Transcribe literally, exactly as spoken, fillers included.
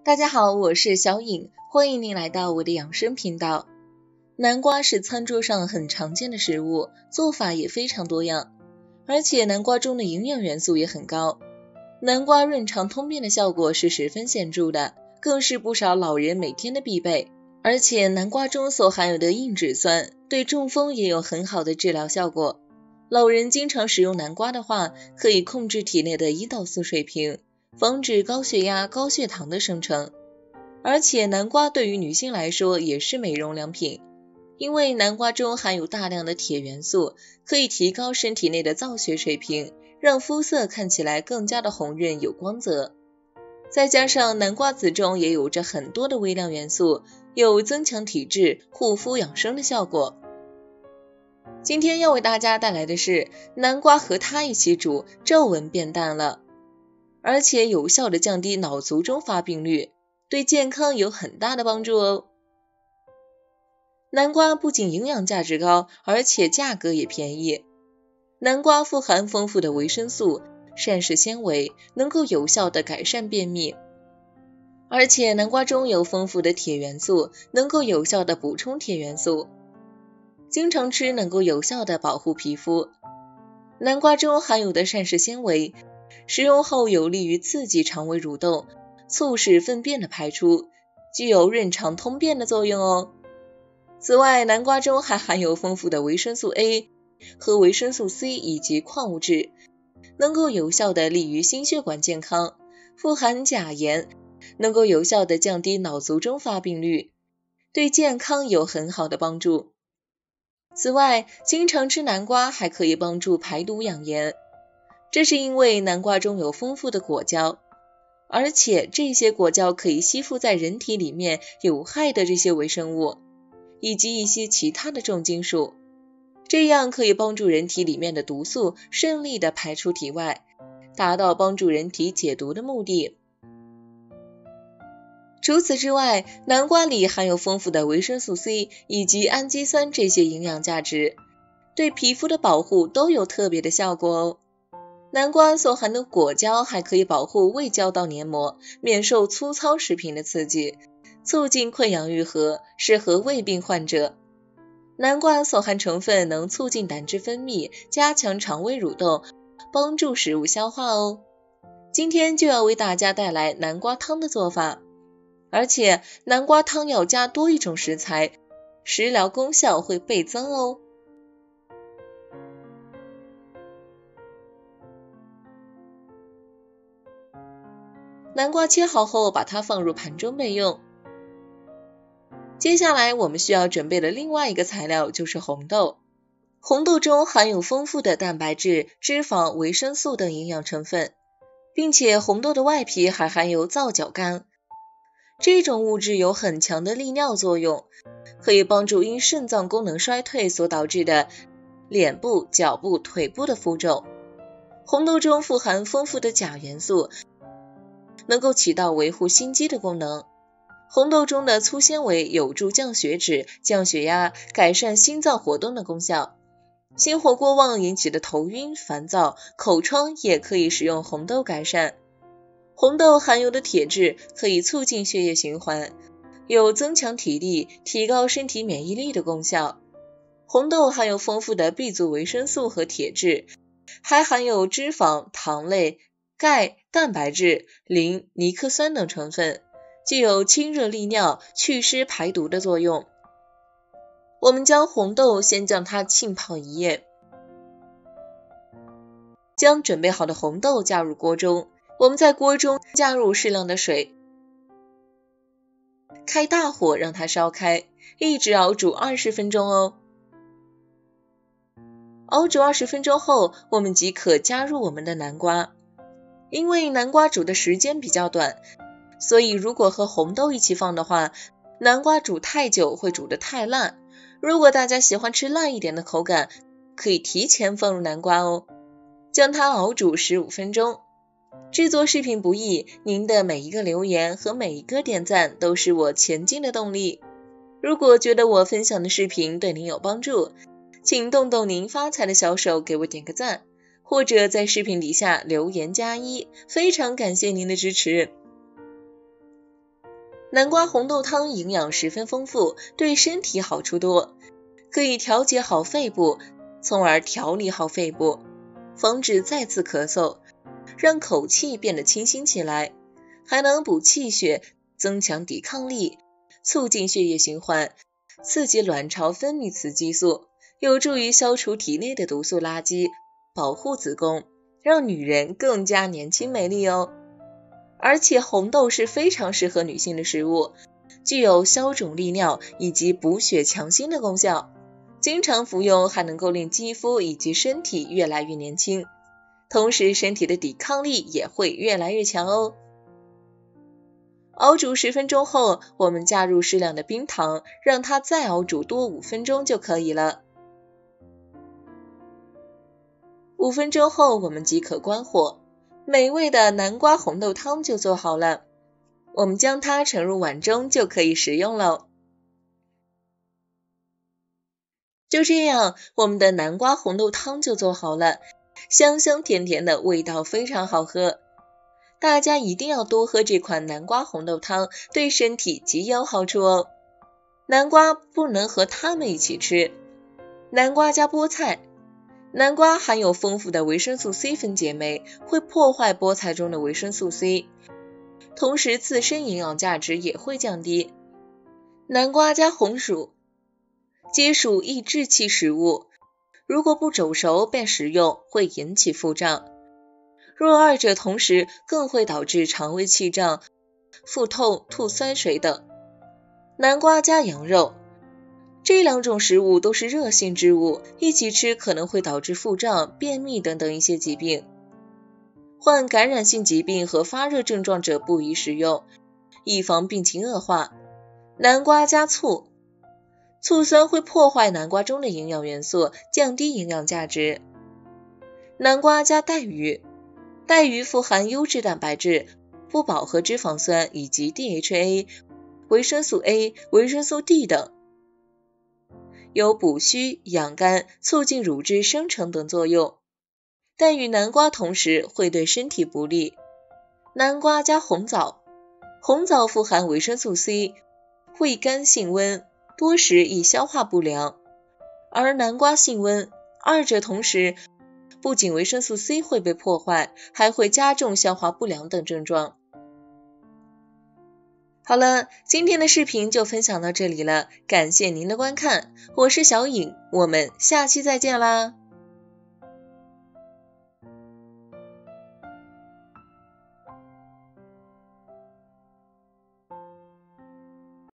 大家好，我是小颖，欢迎您来到我的养生频道。南瓜是餐桌上很常见的食物，做法也非常多样，而且南瓜中的营养元素也很高。南瓜润肠通便的效果是十分显著的，更是不少老人每天的必备。而且南瓜中所含有的硬脂酸，对中风也有很好的治疗效果。老人经常食用南瓜的话，可以控制体内的胰岛素水平，防止高血压、高血糖的生成。而且南瓜对于女性来说也是美容良品，因为南瓜中含有大量的铁元素，可以提高身体内的造血水平，让肤色看起来更加的红润有光泽。再加上南瓜籽中也有着很多的微量元素，有增强体质、护肤养生的效果。今天要为大家带来的是南瓜和它一起煮，皱纹变淡了，而且有效的降低脑卒中发病率，对健康有很大的帮助哦。南瓜不仅营养价值高，而且价格也便宜。南瓜富含丰富的维生素、膳食纤维，能够有效的改善便秘。而且南瓜中有丰富的铁元素，能够有效的补充铁元素。经常吃能够有效的保护皮肤。南瓜中含有的膳食纤维，食用后有利于刺激肠胃蠕动，促使粪便的排出，具有润肠通便的作用哦。此外，南瓜中还含有丰富的维生素 A 和维生素 C 以及矿物质，能够有效的利于心血管健康。富含钾盐，能够有效的降低脑卒中发病率，对健康有很好的帮助。此外，经常吃南瓜还可以帮助排毒养颜，这是因为南瓜中有丰富的果胶，而且这些果胶可以吸附在人体里面有害的这些微生物，以及一些其他的重金属，这样可以帮助人体里面的毒素顺利的排出体外，达到帮助人体解毒的目的。除此之外，南瓜里含有丰富的维生素 C 以及氨基酸这些营养价值，对皮肤的保护都有特别的效果哦。南瓜所含的果胶还可以保护胃胶道黏膜，免受粗糙食品的刺激，促进溃疡愈合，适合胃病患者。南瓜所含成分能促进胆汁分泌，加强肠胃蠕动，帮助食物消化哦。今天就要为大家带来南瓜汤的做法，而且南瓜汤要加多一种食材，食疗功效会倍增哦。南瓜切好后，把它放入盘中备用。接下来我们需要准备的另外一个材料就是红豆。红豆中含有丰富的蛋白质、脂肪、维生素等营养成分，并且红豆的外皮还含有皂角苷，这种物质有很强的利尿作用，可以帮助因肾脏功能衰退所导致的脸部、脚部、腿部的浮肿。红豆中富含丰富的钾元素，能够起到维护心肌的功能。红豆中的粗纤维有助降血脂、降血压，改善心脏活动的功效。心火过旺引起的头晕、烦躁、口疮也可以使用红豆改善。红豆含有的铁质可以促进血液循环，有增强体力、提高身体免疫力的功效。红豆含有丰富的 B 族维生素和铁质，还含有脂肪、糖类、钙、蛋白质、磷、尼克酸等成分，具有清热利尿、祛湿排毒的作用。我们将红豆先将它浸泡一夜，将准备好的红豆加入锅中，我们在锅中加入适量的水，开大火让它烧开，一直熬煮二十分钟哦。熬煮二十分钟后，我们即可加入我们的南瓜。因为南瓜煮的时间比较短，所以如果和红豆一起放的话，南瓜煮太久会煮得太烂。如果大家喜欢吃烂一点的口感，可以提前放入南瓜哦。将它熬煮十五分钟。制作视频不易，您的每一个留言和每一个点赞都是我前进的动力。如果觉得我分享的视频对您有帮助，请动动您发财的小手给我点个赞，或者在视频底下留言加一，非常感谢您的支持。 南瓜红豆汤营养十分丰富，对身体好处多，可以调节好肺部，从而调理好肺部，防止再次咳嗽，让口气变得清新起来，还能补气血，增强抵抗力，促进血液循环，刺激卵巢分泌雌激素，有助于消除体内的毒素垃圾，保护子宫，让女人更加年轻美丽哦。而且红豆是非常适合女性的食物，具有消肿利尿以及补血强心的功效，经常服用还能够令肌肤以及身体越来越年轻，同时身体的抵抗力也会越来越强哦。熬煮十分钟后，我们加入适量的冰糖，让它再熬煮多五分钟就可以了。五分钟后我们即可关火，美味的南瓜红豆汤就做好了，我们将它盛入碗中就可以食用了。就这样，我们的南瓜红豆汤就做好了，香香甜甜的，味道非常好喝。大家一定要多喝这款南瓜红豆汤，对身体极有好处哦。南瓜不能和它们一起吃，南瓜加菠菜。南瓜含有丰富的维生素 C 分解酶，会破坏菠菜中的维生素 C， 同时自身营养价值也会降低。南瓜加红薯，皆属易滞气食物，如果不煮熟便食用，会引起腹胀。若二者同时，更会导致肠胃气胀、腹痛、吐酸水等。南瓜加羊肉，这两种食物都是热性之物，一起吃可能会导致腹胀、便秘等等一些疾病。患感染性疾病和发热症状者不宜食用，以防病情恶化。南瓜加醋，醋酸会破坏南瓜中的营养元素，降低营养价值。南瓜加带鱼，带鱼富含优质蛋白质、不饱和脂肪酸以及 D H A、维生素 A、维生素 D 等，有补虚、养肝、促进乳汁生成等作用，但与南瓜同食会对身体不利。南瓜加红枣，红枣富含维生素 C， 味甘性温，多食易消化不良，而南瓜性温，二者同时，不仅维生素 C 会被破坏，还会加重消化不良等症状。好了，今天的视频就分享到这里了，感谢您的观看，我是小颖，我们下期再见啦。